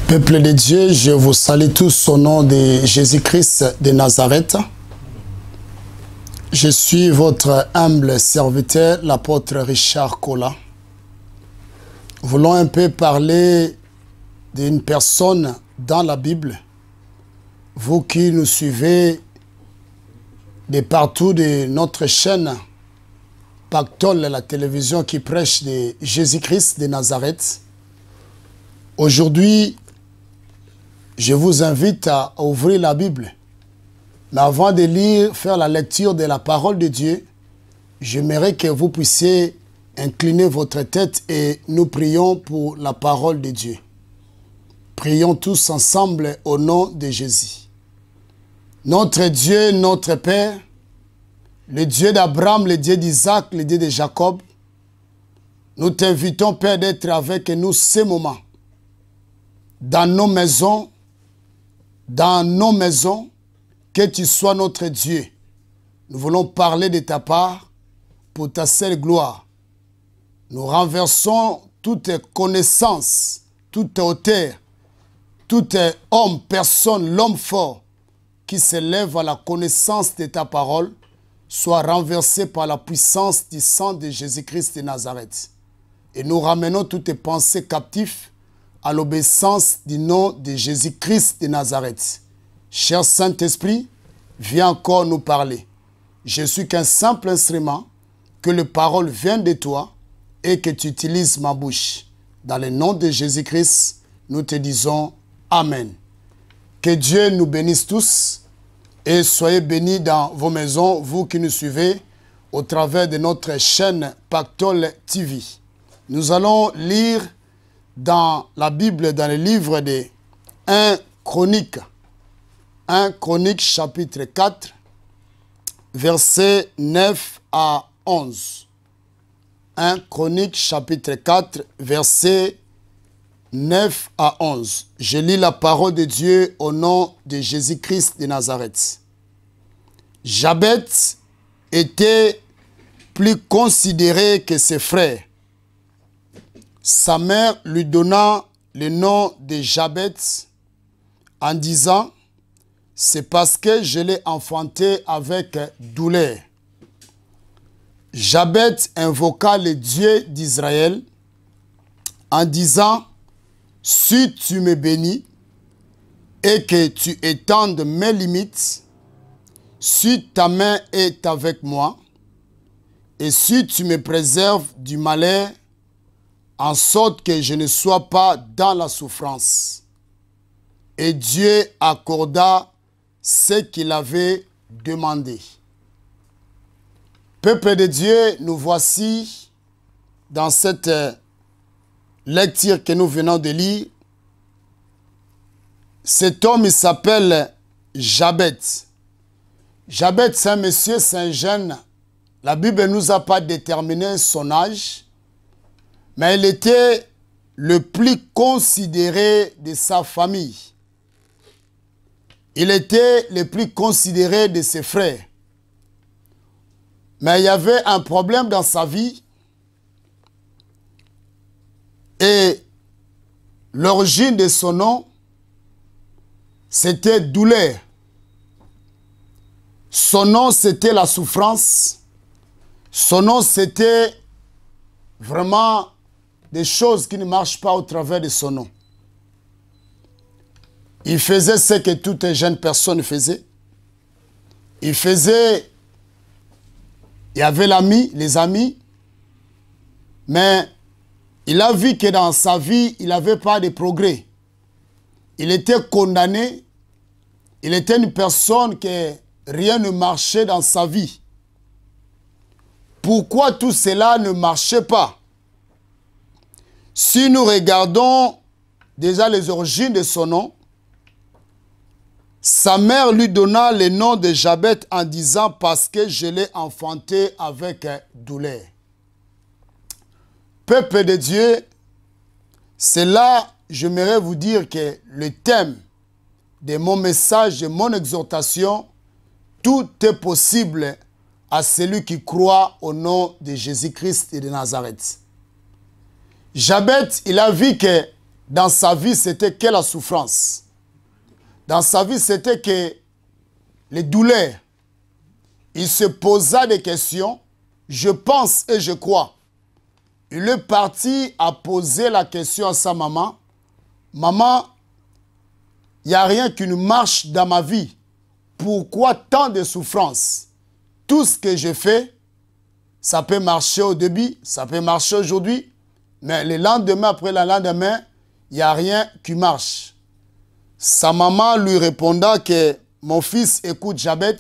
Peuple de Dieu, je vous salue tous au nom de Jésus-Christ de Nazareth. Je suis votre humble serviteur, l'apôtre Richard Kola. Voulons un peu parler d'une personne dans la Bible. Vous qui nous suivez de partout de notre chaîne Pactole, la télévision qui prêche de Jésus-Christ de Nazareth. Aujourd'hui, je vous invite à ouvrir la Bible. Mais avant de lire, faire la lecture de la parole de Dieu, j'aimerais que vous puissiez incliner votre tête et nous prions pour la parole de Dieu. Prions tous ensemble au nom de Jésus. Notre Dieu, notre Père, le Dieu d'Abraham, le Dieu d'Isaac, le Dieu de Jacob, nous t'invitons, Père, d'être avec nous ce moment. Dans nos maisons, que tu sois notre Dieu. Nous voulons parler de ta part pour ta seule gloire. Nous renversons toute connaissance, toute hauteur, tout homme, personne, l'homme fort qui s'élève à la connaissance de ta parole, soit renversé par la puissance du sang de Jésus-Christ de Nazareth. Et nous ramenons toutes tes pensées captives à l'obéissance du nom de Jésus-Christ de Nazareth. Cher Saint-Esprit, viens encore nous parler. Je suis qu'un simple instrument, que les paroles viennent de toi et que tu utilises ma bouche. Dans le nom de Jésus-Christ, nous te disons Amen. Que Dieu nous bénisse tous et soyez bénis dans vos maisons, vous qui nous suivez au travers de notre chaîne Pactole TV. Nous allons lire dans la Bible, dans le livre de 1 Chronique. 1 Chronique chapitre 4, versets 9 à 11. 1 Chronique chapitre 4, versets 9 à 11. Je lis la parole de Dieu au nom de Jésus-Christ de Nazareth. Jabet était plus considéré que ses frères. Sa mère lui donna le nom de Jabet en disant « C'est parce que je l'ai enfanté avec douleur. » Jabet invoqua le Dieu d'Israël en disant « Si tu me bénis et que tu étendes mes limites, si ta main est avec moi, et si tu me préserves du malheur, en sorte que je ne sois pas dans la souffrance. » Et Dieu accorda ce qu'il avait demandé. Peuple de Dieu, nous voici dans cette lecture que nous venons de lire. Cet homme, il s'appelle Jabet. Jabet, c'est un monsieur, c'est un jeune. La Bible ne nous a pas déterminé son âge. Mais il était le plus considéré de sa famille. Il était le plus considéré de ses frères. Mais il y avait un problème dans sa vie. Et l'origine de son nom, c'était douleur. Son nom, c'était la souffrance. Son nom, c'était vraiment des choses qui ne marchent pas au travers de son nom. Il faisait ce que toute jeune personne faisait. Il y avait les amis, mais il a vu que dans sa vie, il n'avait pas de progrès. Il était condamné. Il était une personne que rien ne marchait dans sa vie. Pourquoi tout cela ne marchait pas? Si nous regardons déjà les origines de son nom, sa mère lui donna le nom de Jabet en disant « Parce que je l'ai enfanté avec douleur ». Peuple de Dieu, c'est là, j'aimerais vous dire que le thème de mon message, de mon exhortation, tout est possible à celui qui croit au nom de Jésus-Christ et de Nazareth. Jabet, il a vu que dans sa vie, c'était que la souffrance. Dans sa vie, c'était que les douleurs. Il se posa des questions. Je pense et je crois. Il est parti à poser la question à sa maman. Maman, il n'y a rien qui ne marche dans ma vie. Pourquoi tant de souffrances? Tout ce que je fais, ça peut marcher au début, ça peut marcher aujourd'hui, mais le lendemain, après le lendemain, il n'y a rien qui marche. Sa maman lui répondant que mon fils, écoute, Jabet,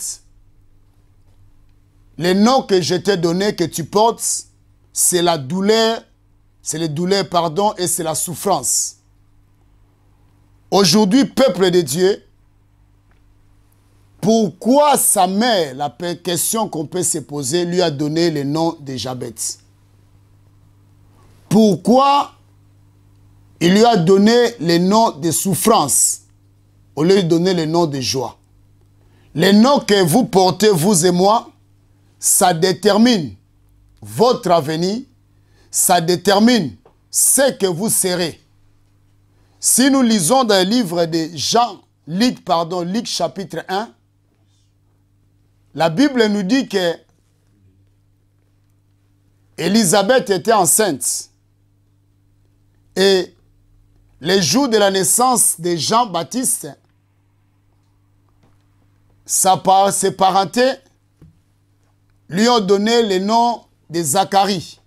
le nom que je t'ai donné, que tu portes, c'est la douleur, c'est les douleurs, pardon, et c'est la souffrance. Aujourd'hui, peuple de Dieu, pourquoi sa mère, la question qu'on peut se poser, lui a donné le nom de Jabet? Pourquoi il lui a donné le nom de souffrance au lieu de donner le nom de joie? Le nom que vous portez, vous et moi, ça détermine votre avenir, ça détermine ce que vous serez. Si nous lisons dans le livre de Luc chapitre 1, la Bible nous dit que Élisabeth était enceinte. Et les jours de la naissance de Jean-Baptiste, ses parentés lui ont donné le nom de Zacharie.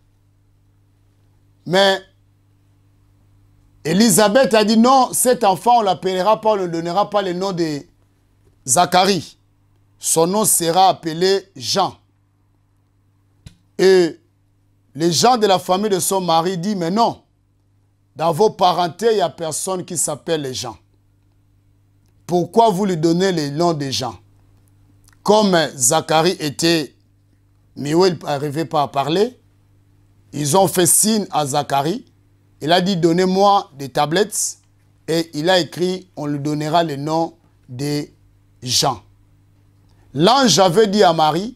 Mais Élisabeth a dit non, cet enfant, on ne l'appellera pas, on ne donnera pas le nom de Zacharie. Son nom sera appelé Jean. Et les gens de la famille de son mari disent, mais non, dans vos parentés, il n'y a personne qui s'appelle Jean. Pourquoi vous lui donnez le nom de Jean? Comme Zacharie était, mais où il n'arrivait pas à parler, ils ont fait signe à Zacharie. Il a dit, donnez-moi des tablettes. Et il a écrit, on lui donnera le nom de Jean. L'ange avait dit à Marie,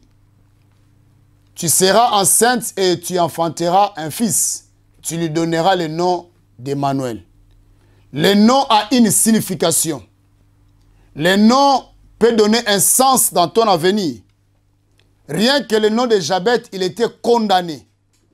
tu seras enceinte et tu enfanteras un fils. Tu lui donneras le nom d'Emmanuel. Le nom a une signification. Le nom peut donner un sens dans ton avenir. Rien que le nom de Jabet, il était condamné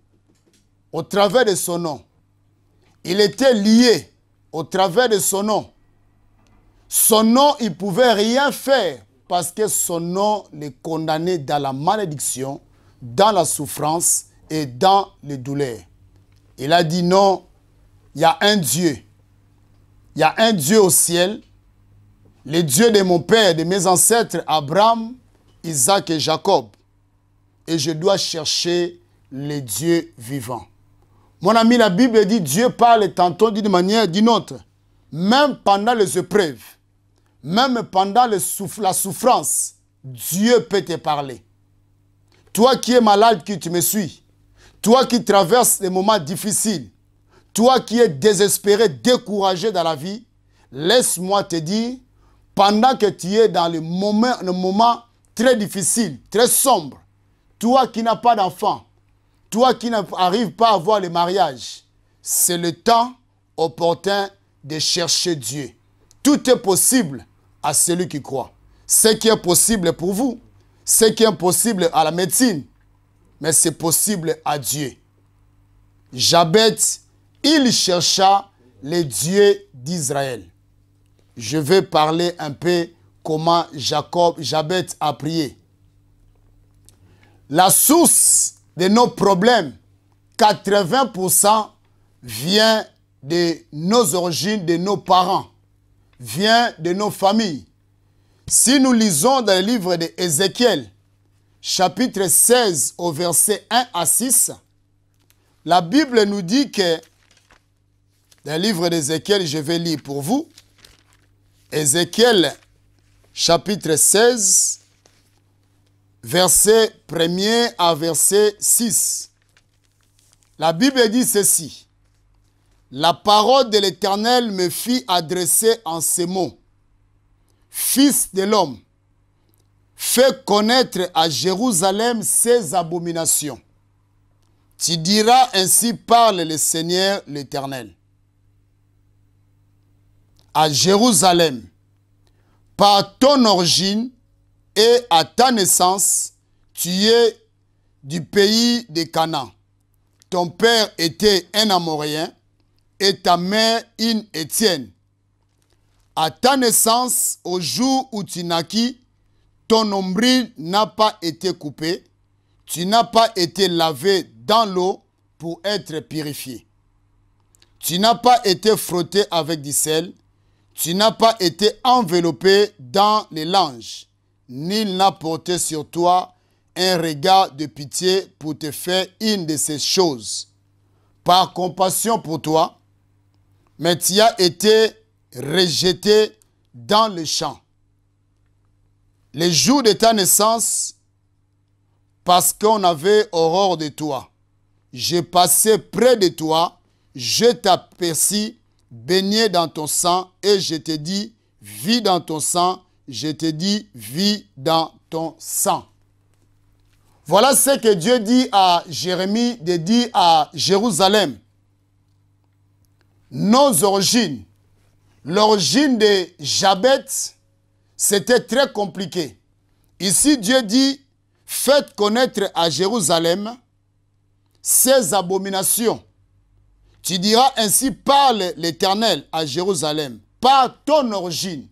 au travers de son nom. Il était lié au travers de son nom. Son nom, il ne pouvait rien faire parce que son nom le condamnait dans la malédiction, dans la souffrance et dans les douleurs. Il a dit non, il y a un Dieu. Il y a un Dieu au ciel, le Dieu de mon père, de mes ancêtres, Abraham, Isaac et Jacob. Et je dois chercher les dieux vivants. Mon ami, la Bible dit, Dieu parle tantôt d'une manière, d'une autre. Même pendant les épreuves, même pendant la souffrance, Dieu peut te parler. Toi qui es malade, qui tu me suis, toi qui traverses des moments difficiles, toi qui es désespéré, découragé dans la vie, laisse-moi te dire, pendant que tu es dans le moment très difficile, très sombre, toi qui n'as pas d'enfant, toi qui n'arrives pas à avoir le mariage, c'est le temps opportun de chercher Dieu. Tout est possible à celui qui croit. Ce qui est possible pour vous, ce qui est impossible à la médecine, mais c'est possible à Dieu. Jabet, il chercha les dieux d'Israël. Je vais parler un peu comment Jabet a prié. La source de nos problèmes, 80% vient de nos origines, de nos parents, vient de nos familles. Si nous lisons dans le livre d'Ézéchiel, chapitre 16, au verset 1 à 6, la Bible nous dit que, dans le livre d'Ézéchiel, je vais lire pour vous, Ézéchiel, chapitre 16, verset 1er à verset 6. La Bible dit ceci. La parole de l'Éternel me fit adresser en ces mots. Fils de l'homme, fais connaître à Jérusalem ses abominations. Tu diras ainsi parle le Seigneur l'Éternel. à Jérusalem. Par ton origine et à ta naissance, tu es du pays de Canaan. Ton père était un Amoréen et ta mère une Étienne. À ta naissance, au jour où tu naquis, ton nombril n'a pas été coupé, tu n'as pas été lavé dans l'eau pour être purifié. Tu n'as pas été frotté avec du sel, tu n'as pas été enveloppé dans les langes. Nul n'a porté sur toi un regard de pitié pour te faire une de ces choses. Par compassion pour toi, mais tu as été rejeté dans le champ. Les jours de ta naissance, parce qu'on avait horreur de toi, j'ai passé près de toi, je t'aperçus baigné dans ton sang et je te dis, vis dans ton sang, je te dis, vis dans ton sang. Voilà ce que Dieu dit à Jérémie de dire à Jérusalem. Nos origines, l'origine de Jabet, c'était très compliqué. Ici, Dieu dit, faites connaître à Jérusalem ses abominations. Tu diras ainsi, parle l'Éternel à Jérusalem, par ton origine.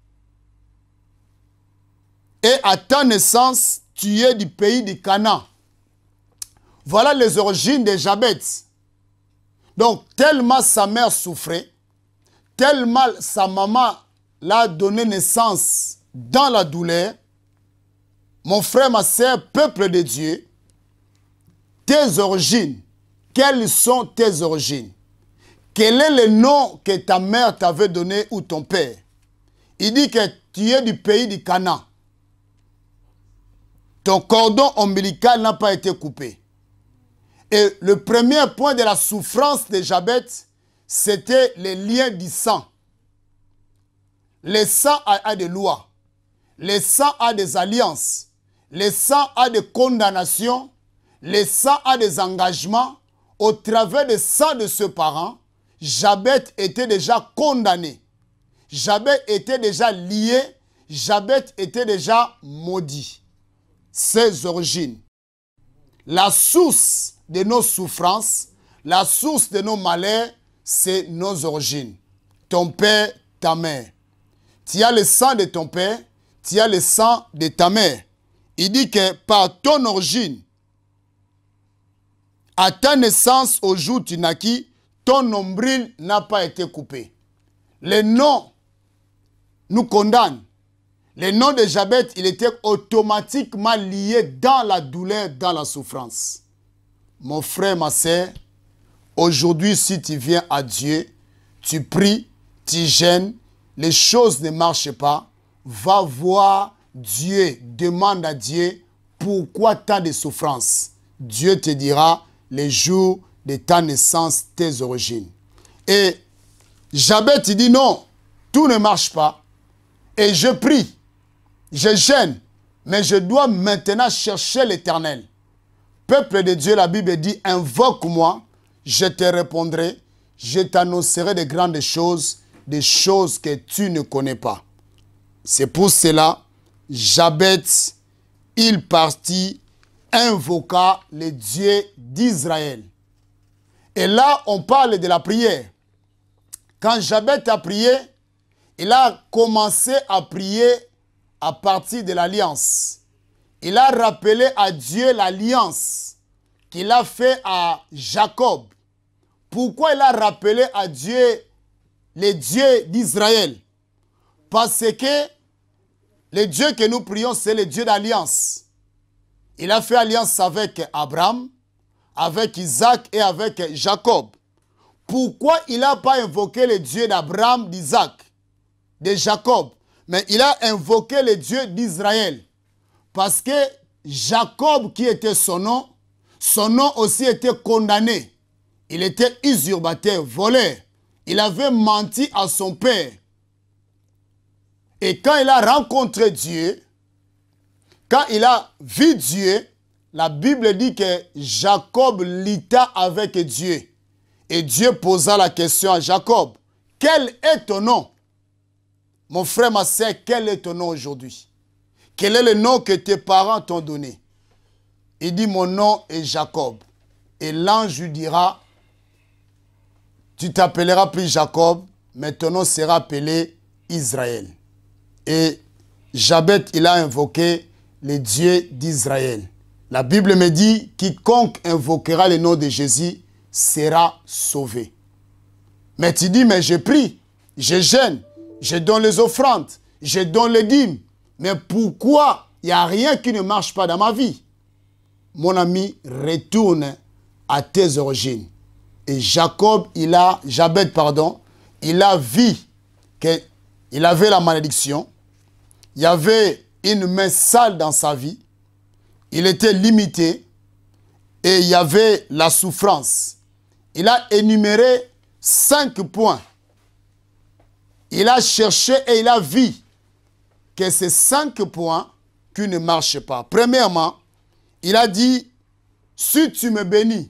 Et à ta naissance, tu es du pays de Canaan. Voilà les origines de Jabet. Donc, tellement sa mère souffrait, tellement sa maman l'a donné naissance dans la douleur, mon frère, ma sœur, peuple de Dieu, tes origines, quelles sont tes origines? Quel est le nom que ta mère t'avait donné ou ton père? Il dit que tu es du pays du Canaan. Ton cordon ombilical n'a pas été coupé. Et le premier point de la souffrance de Jabet, c'était les liens du sang. Le sang a des lois. Le sang a des alliances. Le sang a des condamnations. Le sang a des engagements. Au travers du sang de ses parents, Jabet était déjà condamné. Jabet était déjà lié. Jabet était déjà maudit. Ses origines. La source de nos souffrances, la source de nos malheurs, c'est nos origines. Ton père, ta mère. Tu as le sang de ton père, tu as le sang de ta mère. Il dit que par ton origine, à ta naissance, au jour où tu naquis, ton nombril n'a pas été coupé. Le nom nous condamne. Le nom de Jabet, il était automatiquement lié dans la douleur, dans la souffrance. Mon frère, ma sœur, aujourd'hui, si tu viens à Dieu, tu pries, tu gênes, les choses ne marchent pas, va voir Dieu, demande à Dieu pourquoi tant de souffrance. Dieu te dira les jours de ta naissance, tes origines. Et Jabet, il dit non, tout ne marche pas. Et je prie, je gêne, mais je dois maintenant chercher l'Éternel. Peuple de Dieu, la Bible dit, invoque-moi, je te répondrai, je t'annoncerai de grandes choses, des choses que tu ne connais pas. C'est pour cela, Jabet, il partit, invoqua le Dieu d'Israël. Et là, on parle de la prière. Quand Jabet a prié, il a commencé à prier à partir de l'alliance. Il a rappelé à Dieu l'alliance qu'il a fait à Jacob. Pourquoi il a rappelé à Dieu le Dieu d'Israël? Parce que le Dieu que nous prions, c'est le Dieu d'alliance. Il a fait alliance avec Abraham, avec Isaac et avec Jacob. Pourquoi il n'a pas invoqué le Dieu d'Abraham, d'Isaac, de Jacob, mais il a invoqué le Dieu d'Israël? Parce que Jacob, qui était son nom aussi était condamné. Il était usurpateur, voleur. Il avait menti à son père. Et quand il a rencontré Dieu, quand il a vu Dieu, la Bible dit que Jacob lutta avec Dieu. Et Dieu posa la question à Jacob. Quel est ton nom? Mon frère, ma sœur, quel est ton nom aujourd'hui? Quel est le nom que tes parents t'ont donné? Il dit, mon nom est Jacob. Et l'ange lui dira, tu t'appelleras plus Jacob, mais ton nom sera appelé Israël. Et Jabet, il a invoqué le Dieu d'Israël. La Bible me dit, quiconque invoquera le nom de Jésus sera sauvé. Mais tu dis, mais je prie, je jeûne, je donne les offrandes, je donne les dîmes. Mais pourquoi il n'y a rien qui ne marche pas dans ma vie? Mon ami, retourne à tes origines. Et Jabet, il a vu qu'il avait la malédiction. Il y avait une main sale dans sa vie. Il était limité. Et il y avait la souffrance. Il a énuméré 5 points. Il a cherché et il a vu que ces 5 points qui ne marchent pas. Premièrement, il a dit, si tu me bénis,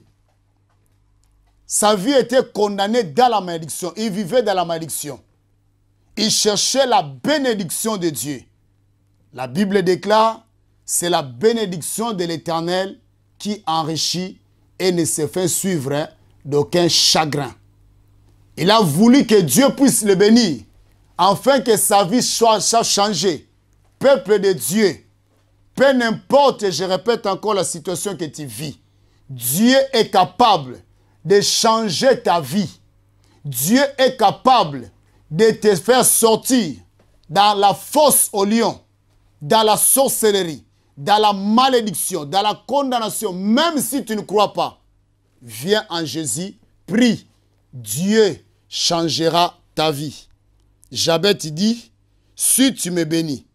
sa vie était condamnée dans la malédiction. Il vivait dans la malédiction. Il cherchait la bénédiction de Dieu. La Bible déclare, c'est la bénédiction de l'Éternel qui enrichit et ne se fait suivre d'aucun chagrin. Il a voulu que Dieu puisse le bénir, afin que sa vie soit changée. Peuple de Dieu, peu importe, je répète encore la situation que tu vis, Dieu est capable de changer ta vie. Dieu est capable de te faire sortir dans la fosse au lion, dans la sorcellerie, dans la malédiction, dans la condamnation, même si tu ne crois pas. Viens en Jésus, prie. Dieu changera ta vie. Jabet dit, si tu me bénis.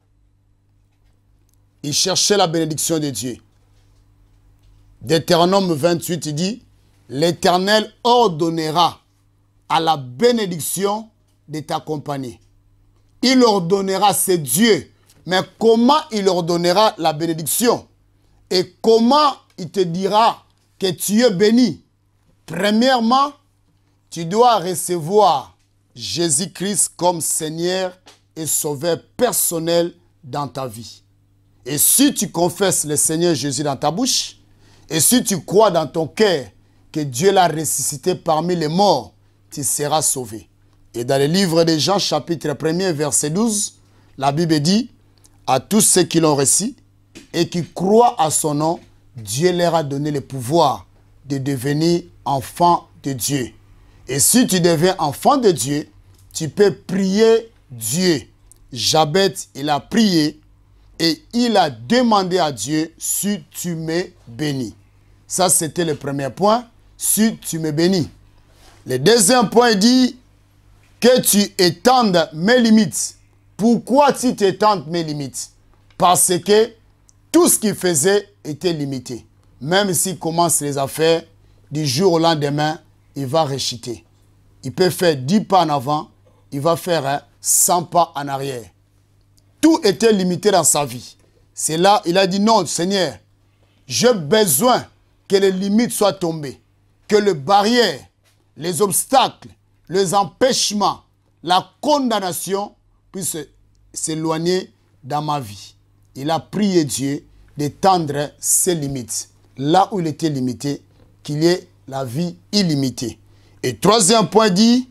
Il cherchait la bénédiction de Dieu. Deutéronome 28, il dit, l'Éternel ordonnera à la bénédiction de t'accompagner. Il ordonnera, c'est Dieu. Mais comment il ordonnera la bénédiction? Et comment il te dira que tu es béni? Premièrement, tu dois recevoir Jésus-Christ comme Seigneur et Sauveur personnel dans ta vie. Et si tu confesses le Seigneur Jésus dans ta bouche, et si tu crois dans ton cœur que Dieu l'a ressuscité parmi les morts, tu seras sauvé. Et dans le livre de Jean, chapitre 1er, verset 12, la Bible dit, à tous ceux qui l'ont reçu et qui croient à son nom, Dieu leur a donné le pouvoir de devenir enfants de Dieu. Et si tu deviens enfant de Dieu, tu peux prier Dieu. Jabet, il a prié et il a demandé à Dieu, si tu me bénis. Ça, c'était le premier point, si tu me bénis. Le deuxième point, il dit que tu étendes mes limites. Pourquoi tu t'étends mes limites? Parce que tout ce qu'il faisait était limité. Même s'il commence les affaires, du jour au lendemain, il va rechuter. Il peut faire 10 pas en avant, il va faire 100 pas en arrière. Tout était limité dans sa vie. C'est là, il a dit, non, Seigneur, j'ai besoin que les limites soient tombées, que les barrières, les obstacles, les empêchements, la condamnation puissent s'éloigner dans ma vie. Il a prié Dieu d'étendre ses limites. Là où il était limité, qu'il y ait la vie illimitée. Et troisième point dit,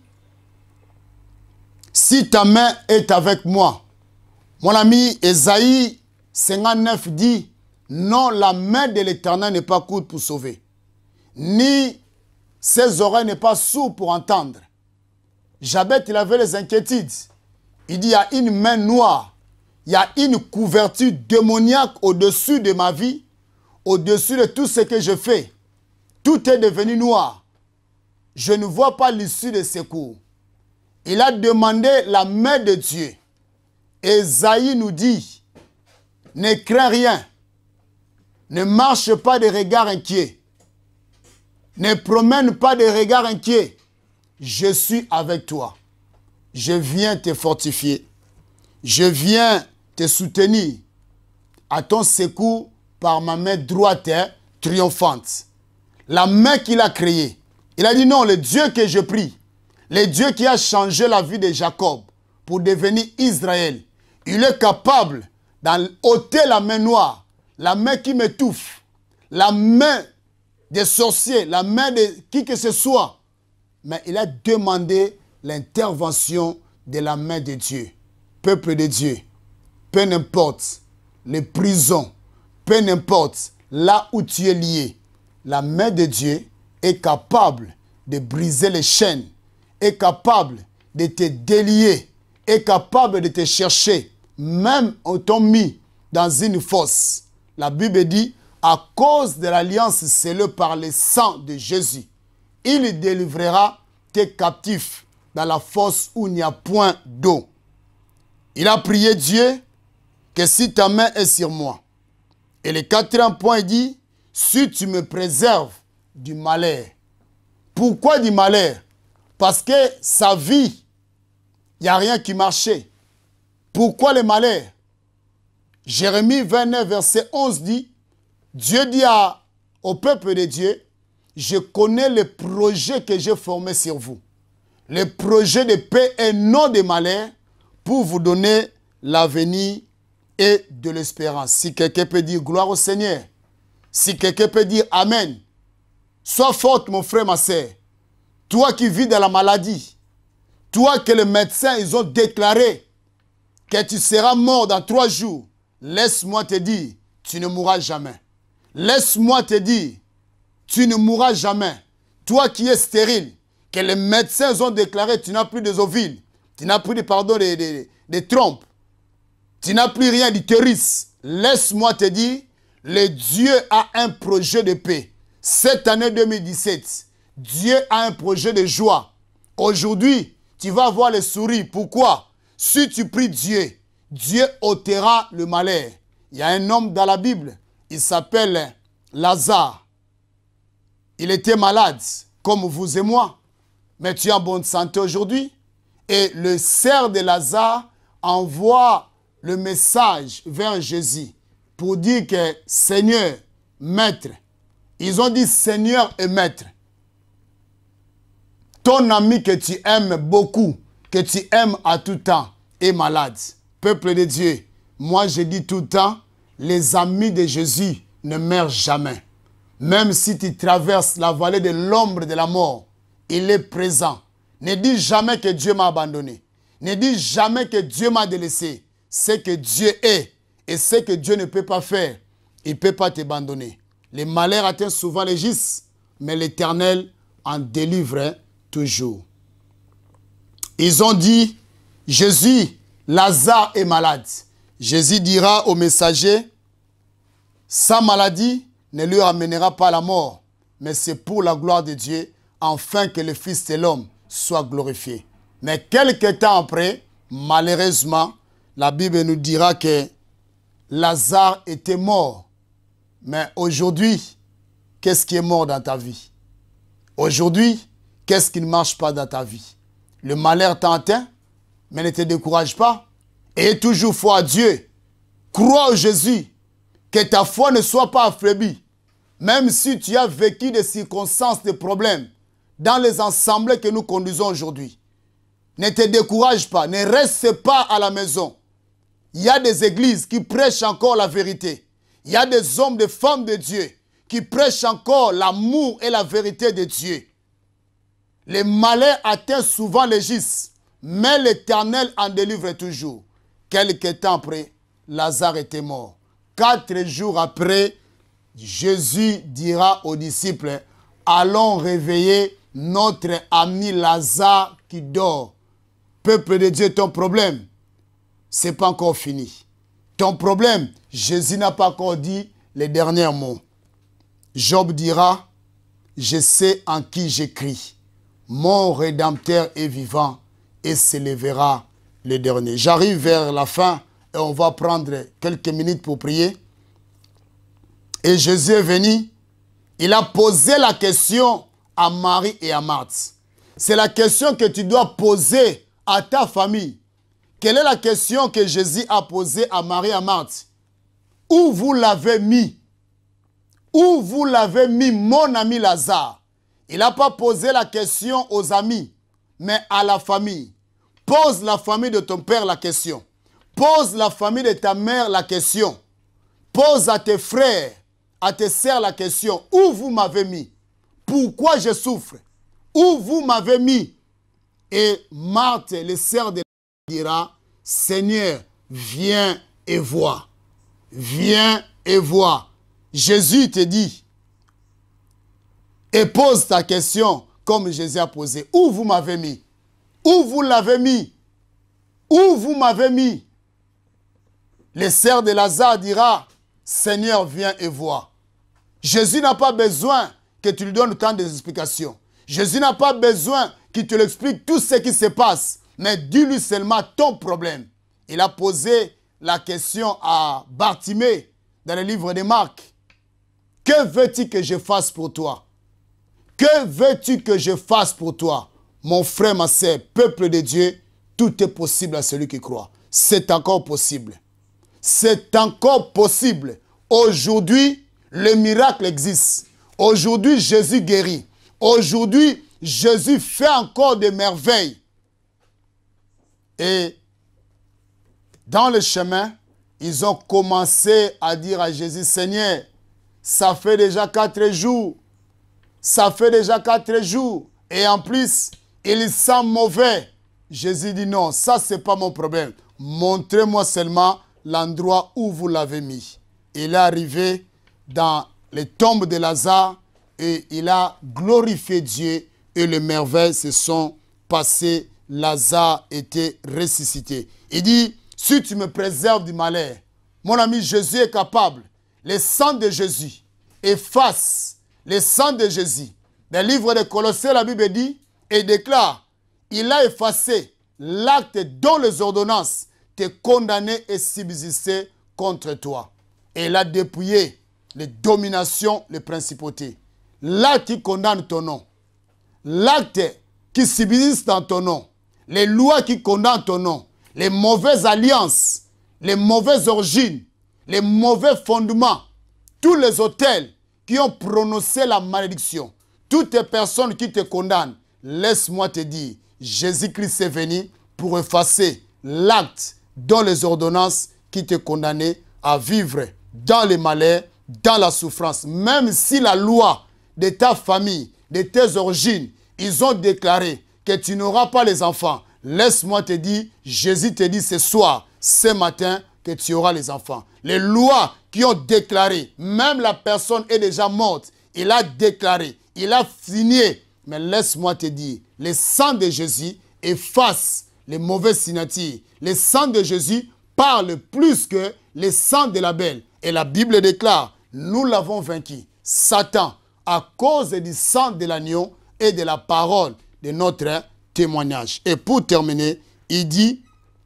si ta main est avec moi. Mon ami Ésaïe 59 dit, non, la main de l'Éternel n'est pas courte pour sauver, ni ses oreilles n'est pas sourdes pour entendre. Jabet, il avait les inquiétudes. Il dit, il y a une main noire, il y a une couverture démoniaque au-dessus de ma vie, au-dessus de tout ce que je fais. Tout est devenu noir. Je ne vois pas l'issue de secours. Il a demandé la main de Dieu. Ésaïe nous dit, ne crains rien, ne marche pas de regard inquiet, ne promène pas de regard inquiet. Je suis avec toi. Je viens te fortifier. Je viens te soutenir à ton secours par ma main droite triomphante. La main qu'il a créée. Il a dit non, le Dieu que je prie, le Dieu qui a changé la vie de Jacob pour devenir Israël. Il est capable d'ôter la main noire, la main qui m'étouffe, la main des sorciers, la main de qui que ce soit. Mais il a demandé l'intervention de la main de Dieu. Peuple de Dieu, peu importe les prisons, peu importe là où tu es lié, la main de Dieu est capable de briser les chaînes, est capable de te délier, est capable de te chercher, même en t'ont mis dans une fosse. La Bible dit, à cause de l'alliance scellée par le sang de Jésus, il délivrera tes captifs dans la fosse où il n'y a point d'eau. Il a prié Dieu que si ta main est sur moi. Et le quatrième point dit, si tu me préserves du malheur. Pourquoi du malheur? Parce que sa vie, il n'y a rien qui marchait. Pourquoi le malheur? Jérémie 29, verset 11 dit, Dieu dit au peuple de Dieu, je connais le projet que j'ai formé sur vous. Le projet de paix et non de malheur pour vous donner l'avenir et de l'espérance. Si quelqu'un peut dire gloire au Seigneur, si quelqu'un peut dire Amen, sois forte mon frère, ma soeur. Toi qui vis dans la maladie, toi que les médecins ils ont déclaré que tu seras mort dans 3 jours, laisse-moi te dire, tu ne mourras jamais. Laisse-moi te dire, tu ne mourras jamais. Toi qui es stérile, que les médecins ont déclaré, tu n'as plus des ovules, tu n'as plus de trompes, tu n'as plus rien d'utérus. Laisse-moi te dire, le Dieu a un projet de paix. Cette année 2017, Dieu a un projet de joie. Aujourd'hui, tu vas voir les souris. Pourquoi? Si tu pries Dieu, Dieu ôtera le malheur. Il y a un homme dans la Bible, il s'appelle Lazare. Il était malade, comme vous et moi. Mais tu es en bonne santé aujourd'hui. Et le cerf de Lazare envoie le message vers Jésus pour dire que Seigneur, Maître. Ils ont dit Seigneur et Maître. Ton ami que tu aimes beaucoup, que tu aimes à tout temps, est malade. Peuple de Dieu, moi je dis tout le temps, les amis de Jésus ne meurent jamais. Même si tu traverses la vallée de l'ombre de la mort, il est présent. Ne dis jamais que Dieu m'a abandonné. Ne dis jamais que Dieu m'a délaissé. C'est que Dieu est et ce que Dieu ne peut pas faire, il ne peut pas t'abandonner. Les malheurs atteignent souvent les justes, mais l'Éternel en délivre toujours. Ils ont dit, Jésus, Lazare est malade. Jésus dira au messager, sa maladie ne lui ramènera pas la mort, mais c'est pour la gloire de Dieu, afin que le Fils de l'homme soit glorifié. Mais quelques temps après, malheureusement, la Bible nous dira que Lazare était mort. Mais aujourd'hui, qu'est-ce qui est mort dans ta vie? Aujourd'hui, qu'est-ce qui ne marche pas dans ta vie? Le malheur t'a atteint, mais ne te décourage pas. Aie toujours foi à Dieu. Crois en Jésus. Que ta foi ne soit pas affaiblie. Même si tu as vécu des circonstances, des problèmes, dans les assemblées que nous conduisons aujourd'hui. Ne te décourage pas. Ne reste pas à la maison. Il y a des églises qui prêchent encore la vérité. Il y a des hommes, des femmes de Dieu qui prêchent encore l'amour et la vérité de Dieu. Les malheurs atteignent souvent les justes, mais l'Éternel en délivre toujours. Quelques temps après, Lazare était mort. 4 jours après, Jésus dira aux disciples, allons réveiller notre ami Lazare qui dort. Peuple de Dieu, ton problème, ce n'est pas encore fini. Ton problème, Jésus n'a pas encore dit les derniers mots. Job dira, je sais en qui j'écris. Mon Rédempteur est vivant et s'élèvera le dernier. J'arrive vers la fin et on va prendre quelques minutes pour prier. Et Jésus est venu. Il a posé la question à Marie et à Marthe. C'est la question que tu dois poser à ta famille. Quelle est la question que Jésus a posée à Marie et à Marthe? Où vous l'avez mis? Où vous l'avez mis, mon ami Lazare? Il n'a pas posé la question aux amis, mais à la famille. Pose la famille de ton père la question. Pose la famille de ta mère la question. Pose à tes frères, à tes sœurs la question. Où vous m'avez mis? Pourquoi je souffre? Où vous m'avez mis? Et Marthe, les sœurs de la dira, Seigneur, viens et vois. Viens et vois. Jésus te dit, et pose ta question comme Jésus a posé. Où vous m'avez mis? Où vous l'avez mis? Où vous m'avez mis? Les sœurs de Lazare dira, Seigneur, viens et vois. Jésus n'a pas besoin que tu lui donnes tant d'explications. Jésus n'a pas besoin qu'il te l'explique tout ce qui se passe. Mais dis-lui seulement ton problème. Il a posé la question à Bartimée dans le livre de Marc. Que veux-tu que je fasse pour toi? Que veux-tu que je fasse pour toi? Mon frère, ma sœur, peuple de Dieu, tout est possible à celui qui croit. C'est encore possible. C'est encore possible. Aujourd'hui, le miracle existe. Aujourd'hui, Jésus guérit. Aujourd'hui, Jésus fait encore des merveilles. Et dans le chemin, ils ont commencé à dire à Jésus, Seigneur, ça fait déjà 4 jours. Ça fait déjà 4 jours. Et en plus, il sent mauvais. Jésus dit non, ça c'est pas mon problème. Montrez-moi seulement l'endroit où vous l'avez mis. Il est arrivé dans les tombes de Lazare et il a glorifié Dieu et les merveilles se sont passées. Lazare était ressuscité. Il dit, si tu me préserves du malheur, mon ami, Jésus est capable. Le sang de Jésus efface le sang de Jésus. Dans le livre de Colossiens, la Bible dit et déclare, il a effacé l'acte dont les ordonnances te condamnaient et subsistaient contre toi. Et il a dépouillé les dominations, les principautés. L'acte qui condamne ton nom, l'acte qui subsiste dans ton nom, les lois qui condamnent ton nom, les mauvaises alliances, les mauvaises origines, les mauvais fondements, tous les autels qui ont prononcé la malédiction, toutes les personnes qui te condamnent, laisse-moi te dire, Jésus-Christ est venu pour effacer l'acte dont les ordonnances qui te condamnaient à vivre dans le malheur, dans la souffrance. Même si la loi de ta famille, de tes origines, ils ont déclaré que tu n'auras pas les enfants. Laisse-moi te dire, Jésus te dit ce soir, ce matin, que tu auras les enfants. Les lois qui ont déclaré, même la personne est déjà morte, il a déclaré, il a signé. Mais laisse-moi te dire, le sang de Jésus efface les mauvaises signatures. Le sang de Jésus parle plus que le sang de l'Abel. Et la Bible déclare, nous l'avons vaincu, Satan, à cause du sang de l'agneau et de la parole de notre témoignage. Et pour terminer, il dit,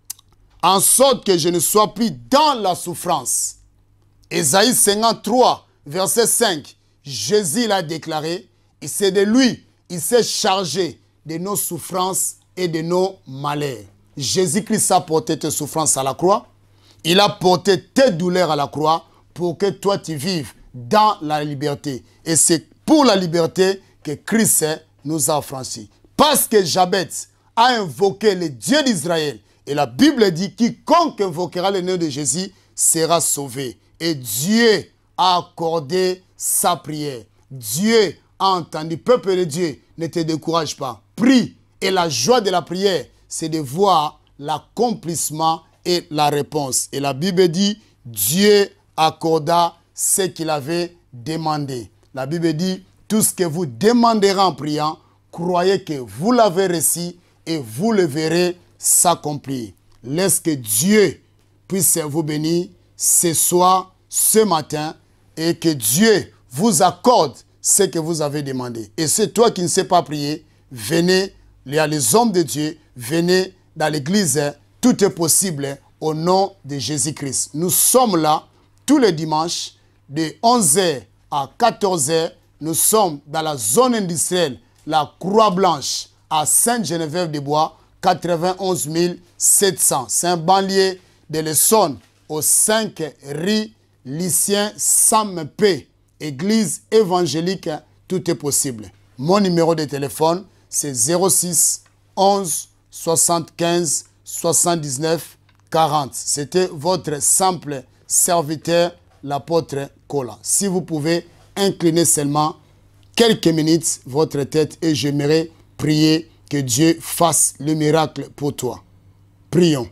en sorte que je ne sois plus dans la souffrance. Ésaïe 53, verset 5, Jésus l'a déclaré, et c'est de lui, il s'est chargé de nos souffrances et de nos malheurs. Jésus-Christ a porté tes souffrances à la croix, il a porté tes douleurs à la croix pour que toi tu vives dans la liberté. Et c'est pour la liberté que Christ nous a affranchis. Parce que Jabez a invoqué le Dieu d'Israël. Et la Bible dit, quiconque invoquera le nom de Jésus sera sauvé. Et Dieu a accordé sa prière. Dieu a entendu. Peuple de Dieu, ne te décourage pas. Prie. Et la joie de la prière, c'est de voir l'accomplissement et la réponse. Et la Bible dit, Dieu accorda ce qu'il avait demandé. La Bible dit, tout ce que vous demanderez en priant, croyez que vous l'avez reçu et vous le verrez s'accomplir. Laisse que Dieu puisse vous bénir ce soir, ce matin, et que Dieu vous accorde ce que vous avez demandé. Et c'est toi qui ne sais pas prier, venez, il y a les hommes de Dieu, venez dans l'église, tout est possible au nom de Jésus-Christ. Nous sommes là tous les dimanches de 11h à 14h. Nous sommes dans la zone industrielle, la Croix-Blanche, à Sainte-Geneviève-des-Bois, 91 700. C'est un banlieue de l'Essonne, au 5 rue Lycien Sam P. Église évangélique, tout est possible. Mon numéro de téléphone, c'est 06 11 75 79 40. C'était votre simple serviteur, l'apôtre Kola. Si vous pouvez incliner seulement quelques minutes votre tête et j'aimerais prier que Dieu fasse le miracle pour toi. Prions.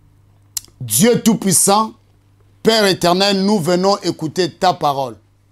Dieu Tout-Puissant, Père éternel, nous venons écouter ta parole.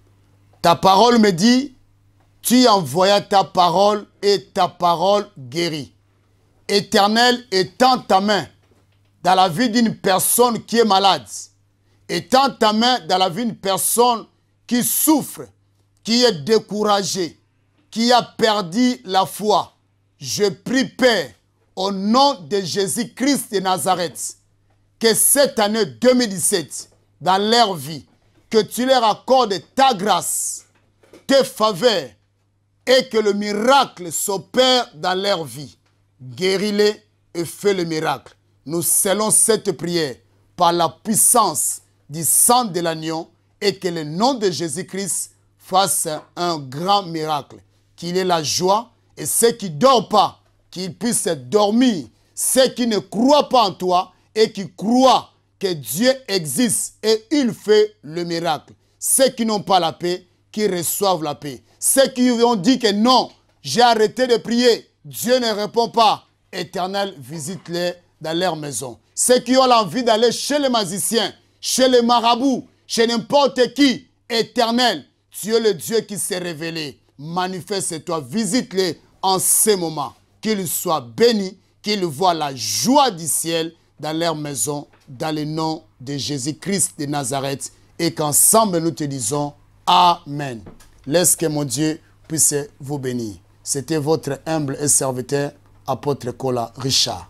Ta parole me dit, tu envoyas ta parole et ta parole guérit. Éternel, étends ta main dans la vie d'une personne qui est malade. Étends ta main dans la vie d'une personne qui souffre, qui est découragée, qui a perdu la foi. Je prie, Père, au nom de Jésus-Christ de Nazareth, que cette année 2017, dans leur vie, que tu leur accordes ta grâce, tes faveurs, et que le miracle s'opère dans leur vie. Guéris-les et fais le miracle. Nous scellons cette prière par la puissance du sang de l'agneau et que le nom de Jésus-Christ fasse un grand miracle. Qu'il ait la joie et ceux qui ne dorment pas, qu'ils puissent dormir. Ceux qui ne croient pas en toi et qui croient que Dieu existe et il fait le miracle. Ceux qui n'ont pas la paix, qui reçoivent la paix. Ceux qui ont dit que non, j'ai arrêté de prier, Dieu ne répond pas. Éternel, visite-les dans leur maison. Ceux qui ont l'envie d'aller chez les magiciens, chez les marabouts, chez n'importe qui, Éternel, tu es le Dieu qui s'est révélé. Manifeste-toi, visite-les en ces moments. Qu'ils soient bénis, qu'ils voient la joie du ciel dans leur maison, dans le nom de Jésus-Christ de Nazareth, et qu'ensemble nous te disons Amen. Laisse que mon Dieu puisse vous bénir. C'était votre humble et serviteur, apôtre Kola Richard.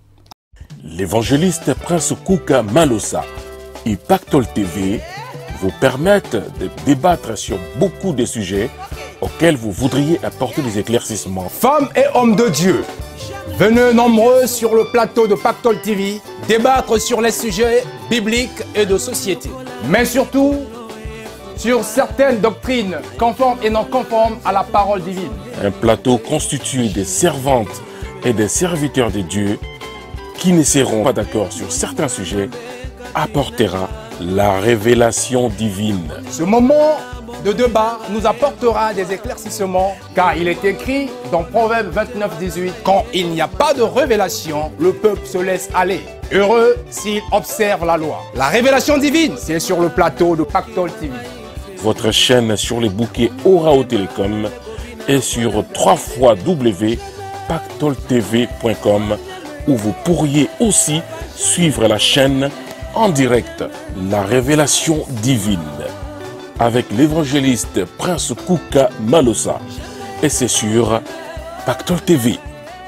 L'évangéliste Prince Kouka Malosa et Pactol TV vous permettent de débattre sur beaucoup de sujets auxquels vous voudriez apporter des éclaircissements. Femmes et hommes de Dieu, venez nombreux sur le plateau de Pactol TV débattre sur les sujets bibliques et de société. Mais surtout, sur certaines doctrines conformes et non conformes à la parole divine. Un plateau constitué des servantes et des serviteurs de Dieu qui ne seront pas d'accord sur certains sujets apportera la révélation divine. Ce moment de débat nous apportera des éclaircissements car il est écrit dans Proverbe 29, 18 « Quand il n'y a pas de révélation, le peuple se laisse aller. Heureux s'il observe la loi. » La révélation divine, c'est sur le plateau de Pactol TV. Votre chaîne sur les bouquets Orao Télécom et sur www.pactoltv.com où vous pourriez aussi suivre la chaîne en direct, la révélation divine, avec l'évangéliste Prince Kouka Malosa. Et c'est sur Pactol TV.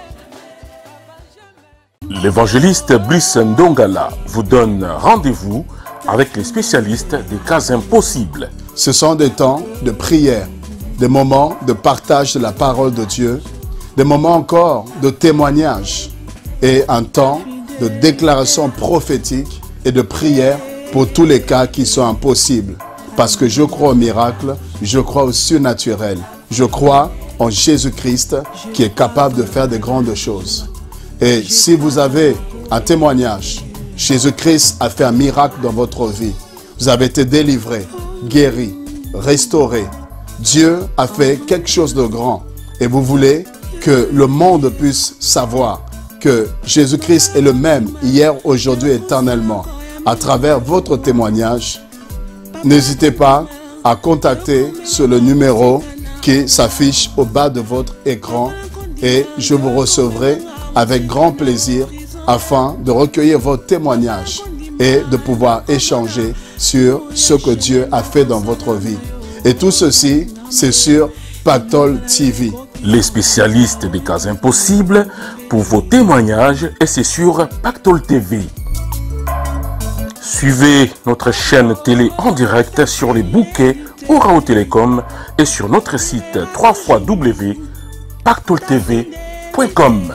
L'évangéliste Brice Ndongala vous donne rendez-vous avec les spécialistes des cas impossibles. Ce sont des temps de prière, des moments de partage de la parole de Dieu, des moments encore de témoignage et un temps de déclaration prophétique et de prière pour tous les cas qui sont impossibles. Parce que je crois au miracle, je crois au surnaturel, je crois en Jésus-Christ qui est capable de faire de grandes choses. Et si vous avez un témoignage, Jésus-Christ a fait un miracle dans votre vie. Vous avez été délivré, guéri, restauré. Dieu a fait quelque chose de grand. Et vous voulez que le monde puisse savoir que Jésus-Christ est le même hier, aujourd'hui, éternellement. À travers votre témoignage, n'hésitez pas à contacter sur le numéro qui s'affiche au bas de votre écran et je vous recevrai avec grand plaisir afin de recueillir vos témoignages et de pouvoir échanger sur ce que Dieu a fait dans votre vie. Et tout ceci, c'est sur Pactol TV. Les spécialistes des cas impossibles pour vos témoignages et c'est sur Pactol TV. Suivez notre chaîne télé en direct sur les bouquets Orao Télécom et sur notre site www.pactoltv.com.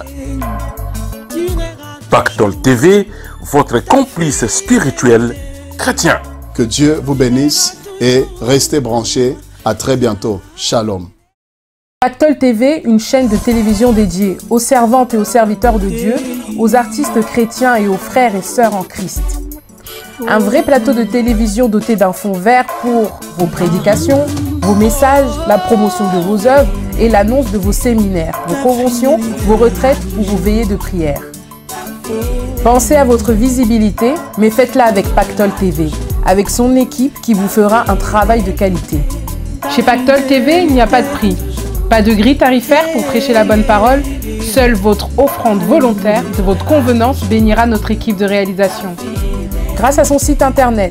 Pactol TV, votre complice spirituel chrétien. Que Dieu vous bénisse et restez branchés. À très bientôt. Shalom. Pactole TV, une chaîne de télévision dédiée aux servantes et aux serviteurs de Dieu, aux artistes chrétiens et aux frères et sœurs en Christ. Un vrai plateau de télévision doté d'un fond vert pour vos prédications, vos messages, la promotion de vos œuvres et l'annonce de vos séminaires, vos conventions, vos retraites ou vos veillées de prière. Pensez à votre visibilité, mais faites-la avec Pactole TV, avec son équipe qui vous fera un travail de qualité. Chez Pactole TV, il n'y a pas de prix. Pas de grille tarifaire pour prêcher la bonne parole. Seule votre offrande volontaire de votre convenance bénira notre équipe de réalisation. Grâce à son site internet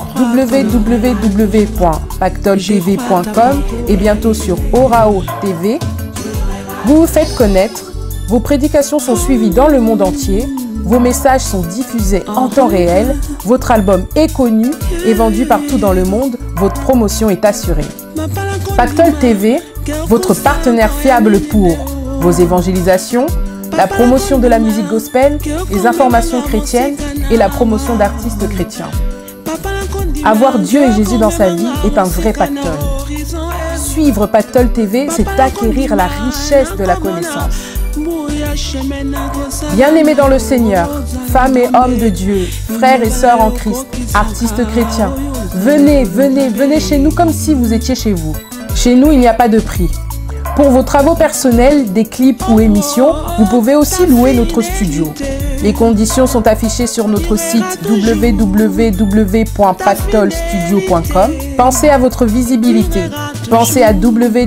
www.pactoletv.com et bientôt sur Orao TV, vous vous faites connaître, vos prédications sont suivies dans le monde entier, vos messages sont diffusés en temps réel, votre album est connu et vendu partout dans le monde, votre promotion est assurée. Pactole TV, votre partenaire fiable pour vos évangélisations, la promotion de la musique gospel, les informations chrétiennes et la promotion d'artistes chrétiens. Avoir Dieu et Jésus dans sa vie est un vrai pactole. Suivre Pactole TV, c'est acquérir la richesse de la connaissance. Bien-aimés dans le Seigneur, femmes et hommes de Dieu, frères et sœurs en Christ, artistes chrétiens, venez, venez, venez chez nous comme si vous étiez chez vous. Chez nous, il n'y a pas de prix. Pour vos travaux personnels, des clips ou émissions, vous pouvez aussi louer notre studio. Les conditions sont affichées sur notre site www.pactolestudio.com. Pensez à votre visibilité. Pensez à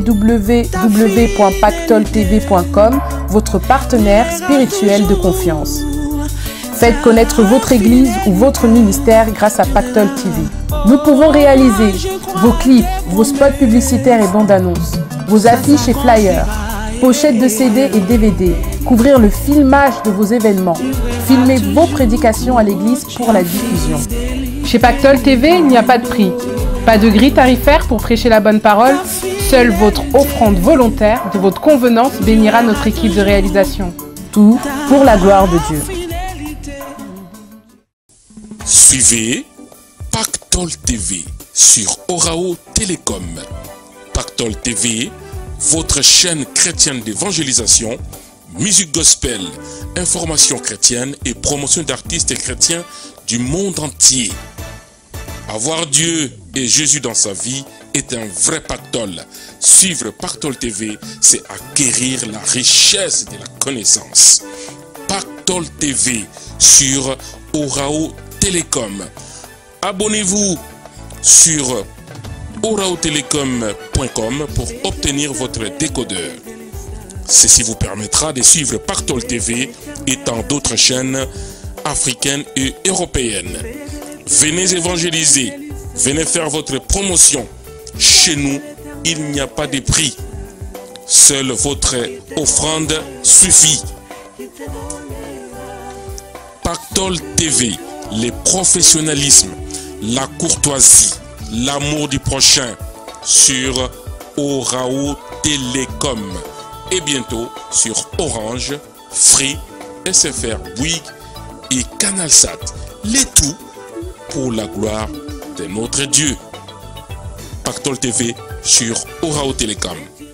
www.pactoletv.com, votre partenaire spirituel de confiance. Faites connaître votre église ou votre ministère grâce à Pactole TV. Nous pouvons réaliser vos clips, vos spots publicitaires et bandes annonces, vos affiches et flyers, pochettes de CD et DVD, couvrir le filmage de vos événements, filmer vos prédications à l'église pour la diffusion. Chez Pactole TV, il n'y a pas de prix, pas de grille tarifaire pour prêcher la bonne parole, seule votre offrande volontaire de votre convenance bénira notre équipe de réalisation. Tout pour la gloire de Dieu. Suivez Pactole TV sur Orao Télécom. Pactole TV, votre chaîne chrétienne d'évangélisation, musique gospel, information chrétienne et promotion d'artistes chrétiens du monde entier. Avoir Dieu et Jésus dans sa vie est un vrai pactole. Suivre Pactole TV, c'est acquérir la richesse de la connaissance. Pactole TV sur Orao Télécom. Abonnez-vous sur oraotelecom.com pour obtenir votre décodeur. Ceci vous permettra de suivre Pactole TV et tant d'autres chaînes africaines et européennes. Venez évangéliser, venez faire votre promotion. Chez nous, il n'y a pas de prix. Seule votre offrande suffit. Pactole TV, le professionnalisme, la courtoisie, l'amour du prochain sur Orao Télécom et bientôt sur Orange, Free, SFR, Bouygues et Canalsat. Le tout pour la gloire de notre Dieu. Pactole TV sur Orao Télécom.